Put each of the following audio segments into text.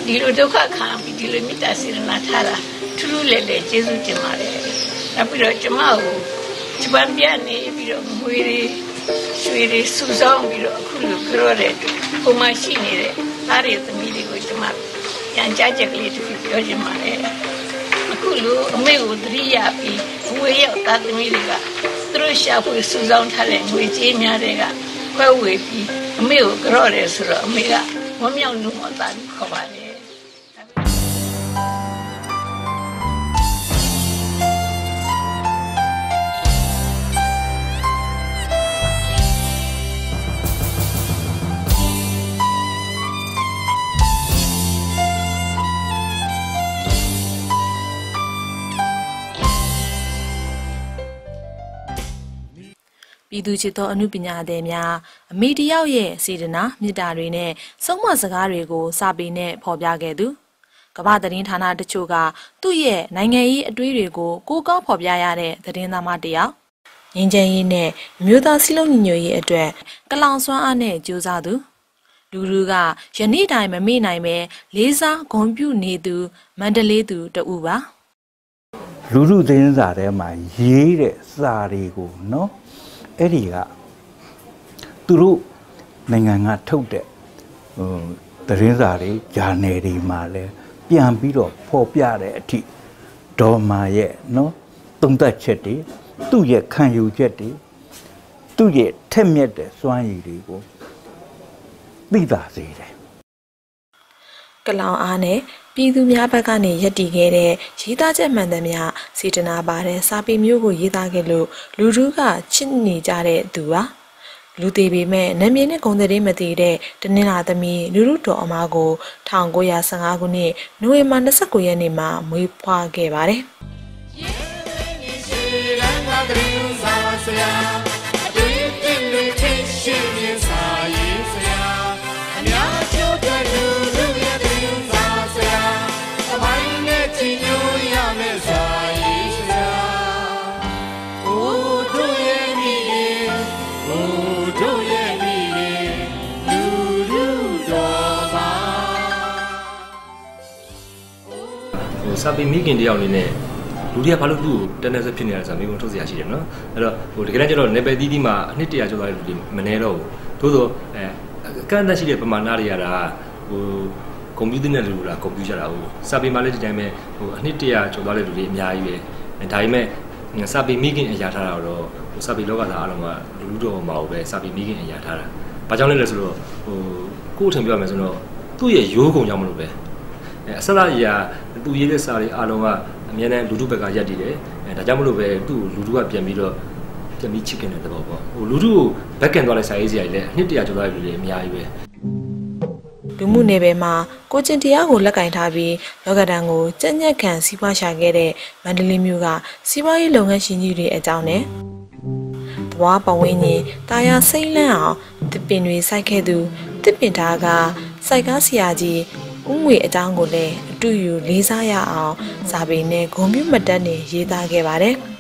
ဒီလိုဒုက္ခခံပြီးဒီလိုမေတ္တာစေတနာထားတာထူးထူးလဲလဲကျေးဇူးတင်ပါတယ်နောက်ပြီးတော့ကျမကိုဂျပန်ပြန်နေပြီးတော့ငွေတွေရွှေတွေစုဆောင်းပြီးတော့အခုလိုပြောတဲ့ပုံမှန်ရှိနေတဲ့သားရသမီးတွေကိုကျမပြန်ကြားချက်ကလေးတစ်ခုပြောချင်ပါတယ်အခုလိုအမေကိုသတိရပြီးငွေရောက်သားသမီးတွေကသူတို့ရှာဖွေစုဆောင်းထားတဲ့ငွေကြေးများတွေကခွဲဝေပြီးအမေကိုကြော့တယ်ဆိုတော့အမေကဝမ်းမြောက်လို့မသားဘူးခေါ်ပါတယ်ပြည်သူ့ချစ်သောအမှုပညာသည်များအမိတယောက်ရဲ့စေတနာမေတ္တာတွေနဲ့ဆုံးမစကားတွေကိုစာပေနဲ့ဖော်ပြခဲ့သူကမ္ဘာသတင်းဌာနတချို့ကသူ့ရဲ့နိုင်ငံရေးအတွေးတွေကိုကိုးကားဖော်ပြရတဲ့သတင်းသမားတစ်ယောက်ငြိမ်းချမ်းရေးနဲ့မြို့သားစည်းလုံးညီညွတ်ရေးအတွက်ကလောင်စွမ်းအားနဲ့ကြိုးစားသူလူလူကယနေ့တိုင်းမမေ့နိုင်ပဲလေးစားဂုဏ်ပြုနေသူမန္တလေးသူတဦးပါလူလူသတင်းစာထဲမှာရေးတဲ့စာတွေကိုနော်အဲ့ဒီကသူတို့နိုင်ငံကထုတ်တဲ့သတင်းစာတွေဂျာနယ်တွေမှာလည်းပြန်ပြီးတော့ဖော်ပြတဲ့အထိဒေါ်မာရဲ့နော်သုံးသပ်ချက်တွေသူ့ရဲ့ခံယူချက်တွေသူ့ရဲ့ထက်မြက်တဲ့စွမ်းရည်တွေကိုသိသာစေတယ်ကလောင်အားနဲ့ပြည်သူများဘက်ကနေယက်တည်ခဲ့တဲ့ရေးသားချက်မှန်သမျှစေတနာပါတဲ့စာပေမျိုးကိုရေးသားခဲ့လို့လူထုကချစ်နေကြတဲ့သူပါလူသေးပေမဲ့နာမည်နဲ့ဂုဏ်သတင်းမသိတဲ့တနင်္လာသမီးလူထုတော်အမကို1915ခုနှစ်နိုဝင်ဘာ29ရက်နေ့မှာမွေးဖွားခဲ့ပါတယ်စာပေမိခင်တယောက်အနေနဲ့လူတွေကဘာလို့သူ့ကိုတန်းတန်းစဖြစ်နေရလဲဆိုတာမျိုးထုတ်စရာရှိတယ်နော်အဲ့တော့တကယ်တမ်းကျတော့နေပယ်တီးတီးမှာအနှစ်တရာကျော်သွားတဲ့လူတွေမနေတော့ဘူးသို့သောကန့်အသတ်ရှိတဲ့ပမာဏတွေရတာကွန်ပျူတာနဲ့လူလာကွန်ပျူတာဟိုစာပေမှာလည်းဒီတိုင်းပဲအနှစ်တရာကျော်သွားတဲ့လူတွေအများကြီးပဲဒါပေမဲ့စာပေမိခင်အရာထားတာတော့စာပေလောကသားအားလုံးကလူတော်မှာပဲစာပေမိခင်အရာထားတာဘာကြောင့်လဲဆိုတော့ကိုယ့်အထင်ပြောရမယ်ဆိုတော့သူ့ရဲ့ရိုးကုံကြောင့်မလို့ပဲအစလာရာသူရေးတဲ့စာတွေအားလုံးကအများနဲ့လူထုဘက်ကရက်တည်တယ်ဒါကြောင့်မလို့ပဲသူ့လူထုကပြန်ပြီးချစ်ခင်တဲ့သဘောပေါ့လူထုကိုဘက်ကင်သွားတဲ့စာရေးစရာတွေလည်းအနှစ်တရာကျော်သွားတဲ့လူတွေအများကြီးပဲလူမှုနယ်ပယ်မှာကိုကျင်တရားကိုလက်ကင်ထားပြီးလောကဒဏ်ကိုကြက်ညက်ခံစီးပွားရှာခဲ့တဲ့မန္တလေးမြို့ကစီးပွားရေးလုပ်ငန်းရှင်ကြီးတွေအကြောင်းနဲ့သဘာဝပတ်ဝန်းကျင်တာယာစိမ့်လန့်အောင်တစ်ပင်တွေစိုက်ခဲ့သူတစ်ပင်သားကစိုက်ကားဆရာကြီးဦးငွေအကြောင်းကိုလည်းအတူယူလေးစားရအောင်စာပေနဲ့ဂုဏ်ပြုမှတ်တမ်းတွေရေးသားခဲ့ပါတယ်။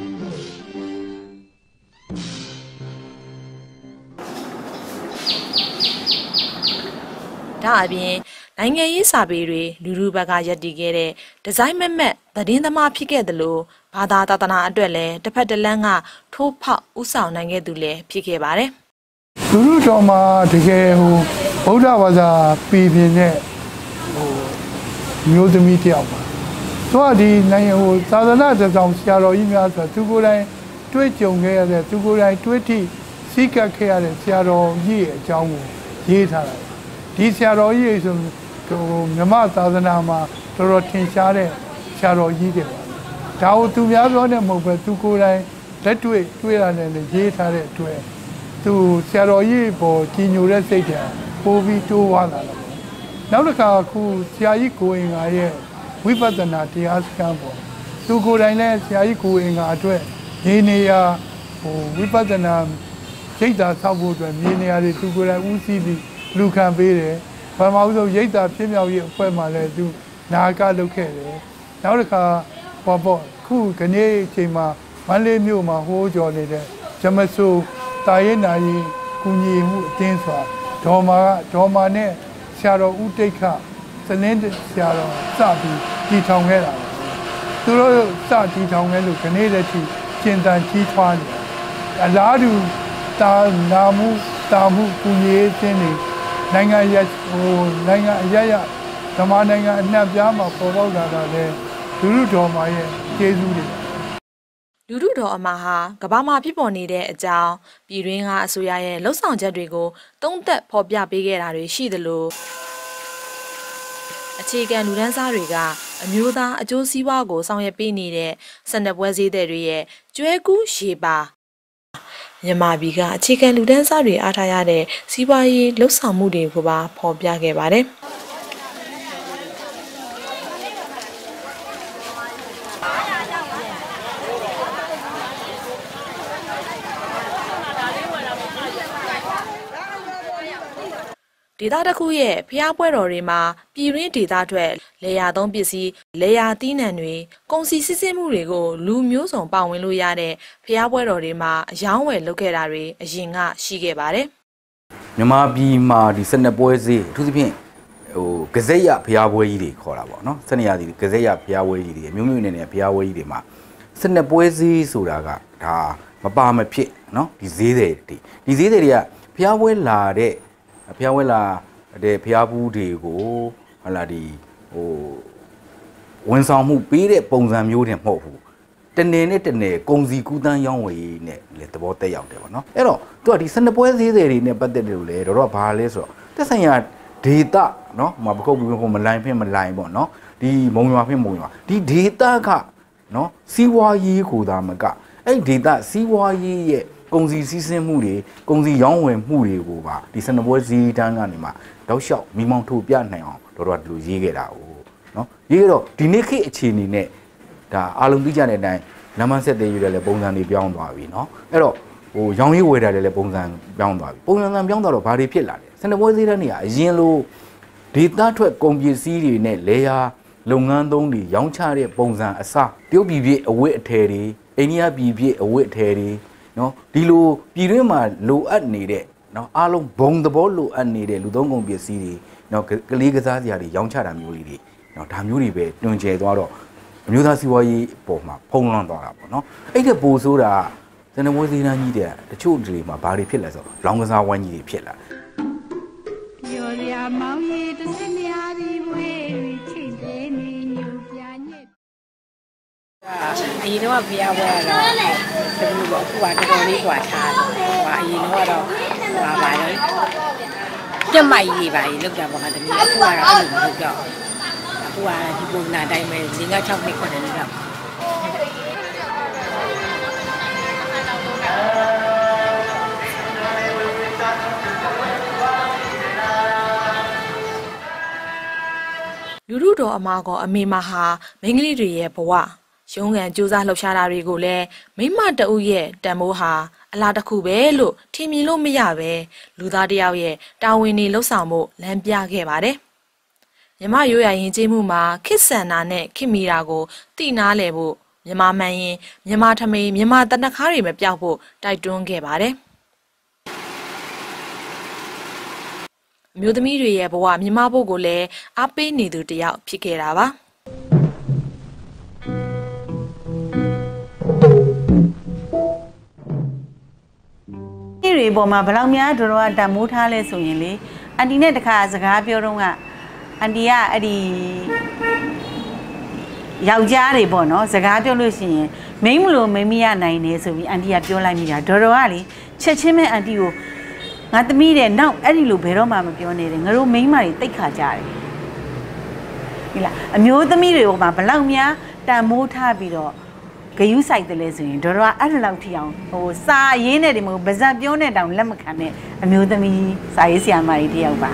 ဒါအပြင်နိုင်ငံရေးစာပေတွေလူလူဘက်ကယက်တည်ခဲ့တဲ့ဒီဇိုင်းမက်သတင်းသမားဖြစ်ခဲ့တယ်လို့ဘာသာသာသနာအတွက်လည်းတစ်ဖက်တစ်လမ်းကထိုးဖောက်ဥဆောင်နိုင်ခဲ့သူလည်းဖြစ်ခဲ့ပါတယ်။လူလူတော်မှာတကယ်ဗုဒ္ဓဘာသာပြည်ပြင်းတဲ့မျိုးသမီးတယောက်ပါသူကဒီနိုင်ငံသာသနာ့တောင်ဆရာတော်ကြီးများဆိုသူကိုယ်တိုင်တွေ့ကြုံခဲ့ရတဲ့သူကိုယ်တိုင်တွေ့ထိစိတ်ကပ်ခဲ့ရတဲ့ဆရာတော်ကြီးရဲ့အကြောင်းကိုရေးထားတာဒီဆရာတော်ကြီးဆိုမြမသာသနာမှာတော်တော်ထင်ရှားတဲ့ဆရာတော်ကြီးတွေပါဒါကိုသူများပြောနေမဟုတ်ပဲသူကိုယ်တိုင်လက်တွေ့ရတယ်လေရေးထားတဲ့အတွက်သူဆရာတော်ကြီးပေါ်ကြီးညိုတဲ့စိတ်ဓာတ်ပိုပြီးတိုးဝါလာတယ်နောက်တစ်ခါအခုဆရာကြီးကိုအင်္ဂါရဲ့ဝိပဿနာတရားစခန်းပေါ့သူကိုယ်တိုင်လည်းဆရာကြီးကိုအင်္ဂါအတွက်နေနေရဝိပဿနာရိတ်တာဆောက်ဖို့အတွက်မြေနေရာတွေသူကိုယ်တိုင်ဦးစီးပြီးလူခံပေးတယ်။ဘာမှမဟုတ်ရိတ်တာဖြစ်မြောက်ရေးအဖွဲ့မှလည်းသူနာကလုပ်ခဲ့တယ်။နောက်တစ်ခါခုခဏအချိန်မှာမန္တလေးမြို့မှာဟိုးကြော်နေတဲ့ဂျမဆူတာရဲနာရီကုညီမှုအသင်းဆိုတာဒေါ်မာနဲ့ဆရာတော်ဦးတိတ်ခစနစ်ဆရာတော်စပြီးတည်ထောင်ခဲ့တာသူတို့စတည်ထောင်ခဲ့လို့ခနေ့တည်းထိကျင့်တန်ကြီးထွားနေအလားတူတာမှုကုရေးခြင်းတွေနိုင်ငံအရဓမ္မနိုင်ငံအနှံ့ပြားမှာပေါ်ပေါက်လာတာလဲလူလူတော်မှာရဲ့ကျေးဇူးတွေလူထုတော်အမှားဟာကမ္ဘာမှာဖြစ်ပေါ်နေတဲ့အကြောင်းပြည်တွင်းကအစိုးရရဲ့လှုပ်ဆောင်ချက်တွေကိုသုံးသပ်ဖော်ပြပေးခဲ့တာတွေရှိသလိုအခြေခံလူဒန်းစားတွေကအမျိုးသားအကျိုးစီးပွားကိုဆောင်ရွက်ပေးနေတဲ့12ပွဲဈေးတွေရဲ့ကျွဲကူးရေပါမြန်မာပြည်ကအခြေခံလူဒန်းစားတွေအားထားရတဲ့စီးပွားရေးလှုပ်ဆောင်မှုတွေကိုပါဖော်ပြခဲ့ပါတယ်ဒေသတစ်ခုရဲ့ဖျားပွဲတော်တွေမှာပြည်ရင်းဒေသထွက်လေယာသုံးပစ္စည်းလေယာသီးနှံတွေကုန်စည်စစ်ဆေးမှုတွေကိုလူမျိုးစုံပါဝင်လို့ရတဲ့ဖျားပွဲတော်တွေမှာအယောင်းဝယ်လုပ်ခဲ့တာတွေအရင်ကရှိခဲ့ပါတယ်မြန်မာပြည်မှာဒီ12ပွဲဈေးအထူးသဖြင့်ကစက်ရဖျားပွဲကြီးတွေခေါ်တာပေါ့နော်12ရာသီကစက်ရဖျားပွဲကြီးတွေမျိုးမျိုးနဲ့ဖျားပွဲကြီးတွေမှာ12ပွဲဈေးဆိုတာကဒါမပါမဖြစ်နော်ဒီဈေးတွေတွေကဖျားပွဲလာတဲ့ဖျားဝဲလာတဲ့ဖျားဘူးတွေကိုဟလာဒီဝန်ဆောင်မှုပေးတဲ့ပုံစံမျိုးတွေမဟုတ်ဘူးတနေ့နဲ့တနေ့ကုန်စည်ကူးသန်းရောင်းဝယ်ရေးနဲ့လည်းသဘောတက်ရောက်တယ်ပေါ့နော်အဲ့တော့သူကဒီ12ပွဲဈေးတွေနဲ့ပတ်သက်တယ်လို့လေတော့ဘာလဲဆိုတော့တက်ဆိုင်ရာဒေတာနော်မပခုတ်ဘူးမလိုင်းဖင်းမလိုင်းပေါ့နော်ဒီမုံရွာဖင်းမုံရွာဒီဒေတာကနော်စီးပွားရေးကိုသာမကအဲ့ဒေတာစီးပွားရေးရဲ့ကုန်စည်စီးဆင်းမှုတွေကုန်စည်ရောင်းဝယ်မှုတွေကိုပါဒီ12ပွဲဈေးတန်းကနေမှတောက်လျှောက်မိမောင်းထိုးပြနိုင်အောင်တော့ဒီလိုရေးခဲ့တာ哦နော်ရေးခဲ့တော့ဒီနေ့ခေတ်အခြေအနေနဲ့ဒါအားလုံးသိကြတဲ့အတိုင်းလမ်းမဆက်သေးရတဲ့လည်းပုံစံတွေပြောင်းသွားပြီနော်အဲ့တော့ရောင်းရေးဝယ်တာလည်းပုံစံပြောင်းသွားပြီပုံစံပြောင်းသွားတော့ဘာတွေဖြစ်လာလဲ12ပွဲဈေးတန်းတွေကအရင်လိုဒေသထွက်ကုန်ပစ္စည်းတွေနဲ့လေယာလုပ်ငန်းသုံးတွေရောင်းချတဲ့ပုံစံအစားတရုတ်ပြည်ပြည့်အဝတ်အထည်တွေအိန္ဒိယပြည်ပြည့်အဝတ်အထည်တွေနော်ဒီလိုပြည်တွင်းမှာလိုအပ်နေတဲ့နော်အားလုံးဘုံသဘောလိုအပ်နေတဲ့လူသုံးကုန်ပစ္စည်းတွေနော်ကလေးကစားစရာတွေရောင်းချတာမျိုးတွေနော်ဒါမျိုးတွေပဲတွင်ကျယ်သွားတော့အမျိုးသားစီးပွားရေးပုံမှာဖုံးလွှမ်းသွားတာပေါ့နော်အဲ့ဒါပိုဆိုတာ12ပွဲဈေးတန်းကြီးတဲ့တချို့တွေမှာဘာတွေဖြစ်လဲဆိုလောင်းကစားဝိုင်းကြီးတွေဖြစ်လာပြောရမောင်ရီတစ်စနေရာဒီဝေးချိတ်တယ်နေညူပြညက်အရင်တော့ပြရပွဲတော့ဒီလိုပေါ့ခုကတော်တော်လေးกว่าထားတယ်ဟိုအရင်တော့ပါလဲပြတ်မိုက်ကြီးပါကြီးလောက်ကြပါကတည်းကအခုကတော့အဲ့လိုမဟုတ်တော့အခုကဒီပုံနာတိုင်းပဲ5 6နှစ်ခွနဲ့လောက်လူထုတော်အမကအမေမဟာမိန်းကလေးတွေရဲ့ဘဝရုံးကန်ကြိုးစားလှုပ်ရှားတာတွေကိုလည်းမိမတအုပ်ရဲ့တန်မိုးဟာအလားတစ်ခုပဲလို့ထင်မြင်လို့မရပဲလူသားတယောက်ရဲ့တာဝန်တွေလှုပ်ဆောင်မှုလမ်းပြခဲ့ပါတယ်။မြမရိုးရာရင်ကျေးမှုမှာခစ်ဆန်တာနဲ့ခင်မီတာကိုတိနားလဲဖို့မြမမှန်ရင်မြမထမိန်မြမတနခါးတွေမပြောက်ဖို့တိုက်တွန်းခဲ့ပါတယ်။အမျိုးသမီးတွေရဲ့ဘဝမြမဖို့ကိုလည်းအားပေးနေသူတယောက်ဖြစ်ခဲ့တာပါ။တွေပေါ်မှာဘယ်လောက်များတို့ကတမိုးထားလဲဆိုရင်လေအန်တီနဲ့တခါစကားပြောတော့ကအန်တီကအဲ့ဒီယောက်ျားတွေပေါ့နော်စကားပြောလို့ရှိရင်မိန်းမလို့မိန်းမရနိုင်နေဆိုပြီးအန်တီကပြောလိုက်မိတာဒေါ်ကလေချက်ချင်းပဲအန်တီကိုငါသမီးတဲ့နောက်အဲ့ဒီလိုဘယ်တော့မှမပြောနေတယ်ငါတို့မိန်းမတွေတိတ်ခါကြတယ်ဟိလားအမျိုးသမီးတွေပေါ်မှာဘယ်လောက်များတမိုးထားပြီးတော့ဂယုစိုက်တယ်လဲဆိုရင်ဒေါ်ကအဲ့လောက်ထိအောင်ဟိုစာရေးနေတယ်မဟုတ်ဗဇက်ပြောနေတောင်လက်မခံနဲ့အမျိုးသမီးစာရေးဆရာမကြီးတယောက်ပါ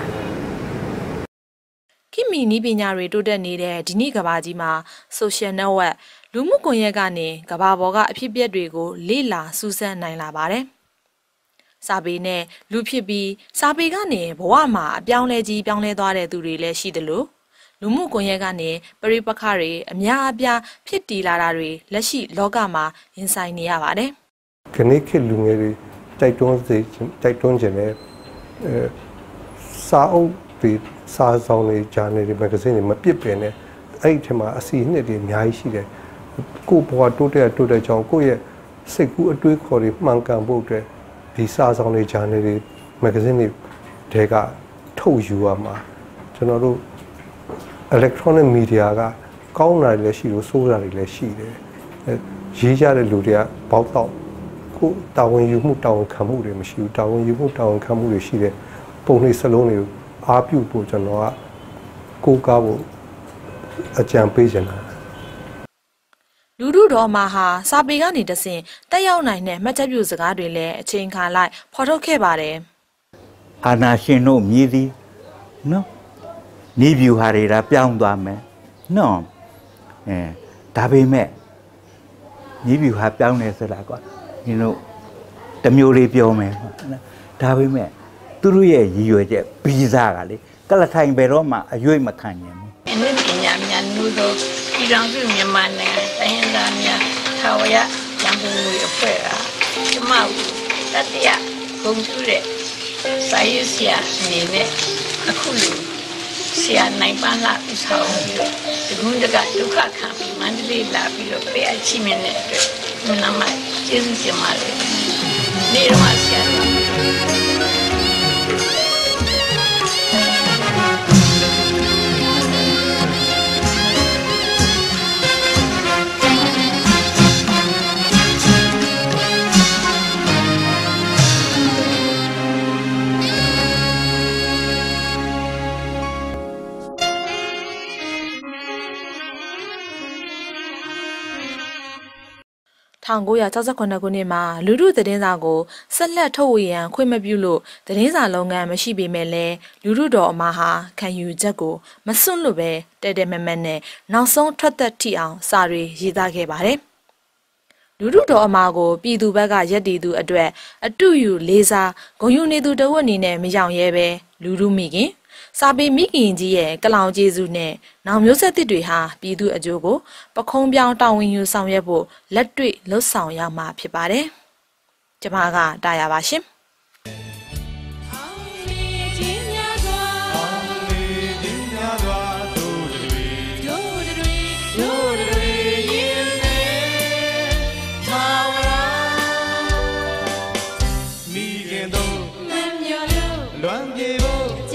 ခင်မီနီးပညာတွေတိုးတက်နေတဲ့ဒီနေ့ကဘာကြီးမှာ social network လူမှုကွန်ရက်ကနေကဘာပေါ်ကအဖြစ်အပျက်တွေကိုလေ့လာစူးစမ်းနိုင်လာပါတယ်။စာပေနဲ့လူဖြစ်ပြီးစာပေကနေဘဝမှာအပြောင်းလဲကြီးပြောင်းလဲသွားတဲ့သူတွေလည်းရှိသလိုလူမှုကွန်ရက်ကနေပရိပခတွေအများအပြားဖြစ်တည်လာတာတွေလက်ရှိလောကမှာရင်ဆိုင်နေရပါတယ်။ခဏခေတ်လူငယ်တွေတိုက်တွန်းခြင်းနဲ့စာအုပ်ဒီစာဆောင်တွေဂျာနယ်တွေမဂ္ဂဇင်းတွေမပြစ်ပင်နဲ့အဲ့ဒီထဲမှာအစီအနှစ်တွေအများကြီးရှိတယ်ကိုယ့်ဘဝတိုးတက်ကြောင်းကိုယ့်ရဲ့စိတ်ကူးအတွေးခေါ်တွေမှန်ကန်ဖို့အတွက်ဒီစာဆောင်တွေဂျာနယ်တွေမဂ္ဂဇင်းတွေတဲကထုတ်ယူရမှာကျွန်တော်တို့ electronic media ကကောင်းတာတွေလည်းရှိလို့ဆိုးတာတွေလည်းရှိတယ်ရေးကြတဲ့လူတွေကဘောက်တော့ကိုတာဝန်ယူမှုတာဝန်ခံမှုတွေမရှိဘူးတာဝန်ယူမှုတာဝန်ခံမှုတွေရှိတယ်ပုံနှိပ်စလုံးတွေကိုအားပြုဖို့ကျွန်တော်ကကိုးကားဖို့အကြံပေးချင်တာလူထုတော်မှာဟာစာပေကနေတဆင့်တက်ရောက်နိုင်တဲ့မှတ်ချက်ပြုစကားတွေလည်းအချိန်ခါလိုက်ဖော်ထုတ်ခဲ့ပါတယ်အာနာရှင်တို့မြည်သည်နော်နေပြူဟာတွေကပြောင်းသွားမယ်နော်ဒါပေမဲ့နေပြူဟာပြောင်းနေစလားကွာဒီတို့တမျိုးလေးပြောမယ်ဒါပေမဲ့သူတို့ရဲ့ရည်ရွယ်ချက်ဗီဇကလေကလထိုင်ဘယ်တော့မှအရွေ့မခံနိုင်ဘူးအနည်းပညာများနုသောပြည်တော်စုမြန်မာနိုင်ငံတိုင်းသားများထာဝရရန်ကုန်မြို့အဖွဲ့ကကျမတို့တတိယဂုဏ်ပြုတဲ့စာရေးဆရာအနေနဲ့အခုလိုဆရာနိုင်ပန်းလာဥဆောင်ပြီးတော့ဒီကုန်းတကဒုက္ခခံပြီးမန္တလေးလာပြီးတော့ပေးအချိမြင့်တဲ့အတွက်မနာမကျေးဇူးတင်ပါတယ်နေရမှာဆရာ 1969ခုနှစ်မှာလူထုသတင်းစာကိုဆက်လက်ထုတ်ဝေရန်ခွင့်မပြုလို့သတင်းစာလုပ်ငန်းမရှိပေမဲ့လည်းလူထုတော်အမဟာခံယူချက်ကိုမစွန့်လို့ပဲတဲမက်နဲ့နောက်ဆုံးထွက်သက်ထိအောင်စာတွေရေးသားခဲ့ပါတယ်။လူထုတော်အမကိုပြည်သူဘက်ကရက်တည်သူအတွက်အတူယူလေးစားဂုဏ်ယူနေသူတဝက်အနေနဲ့မရောက်ရဲပဲလူထုမိခင်စာပေမိခင်ကြီးရဲ့ကလောင်ကျေးဇူးနဲ့နောင်မျိုးဆက်သစ်တွေဟာပြည်သူအကျိုးကိုပခုံးပြောင်းတာဝန်ယူဆောင်ရွက်ဖို့လက်တွေ့လှုပ်ဆောင်ရမှာဖြစ်ပါတယ်။ကျွန်မကတာယာပါရှင်။လွမ်းပြေဖို့